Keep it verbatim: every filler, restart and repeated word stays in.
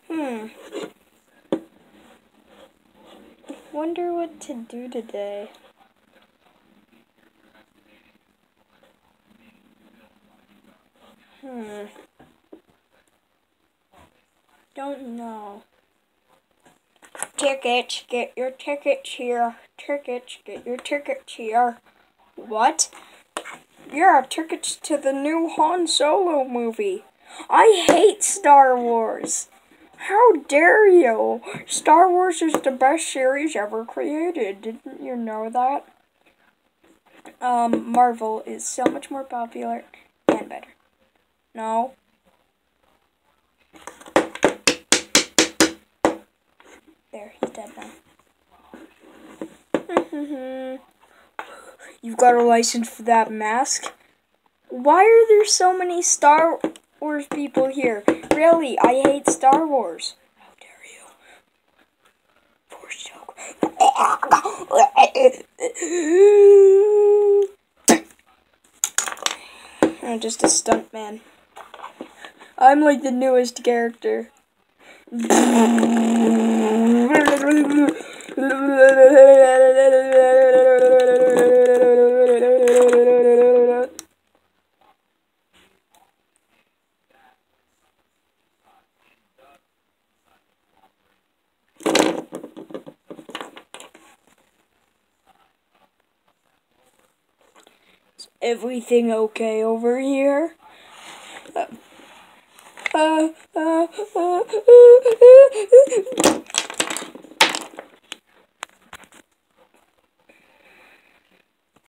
Hmm. Wonder what to do today. Hmm. Don't know. Tickets, get your tickets here. Tickets, get your tickets here. What? Yeah, tickets to the new Han Solo movie. I hate Star Wars. How dare you? Star Wars is the best series ever created. Didn't you know that? Um, Marvel is so much more popular and better. No. There, he's dead now. You've got a license for that mask? Why are there so many Star Wars people here? Really, I hate Star Wars. How dare you? Force joke. I'm just a stunt man. I'm like the newest character. Is everything okay over here? Uh, uh, uh, uh, uh, uh, uh.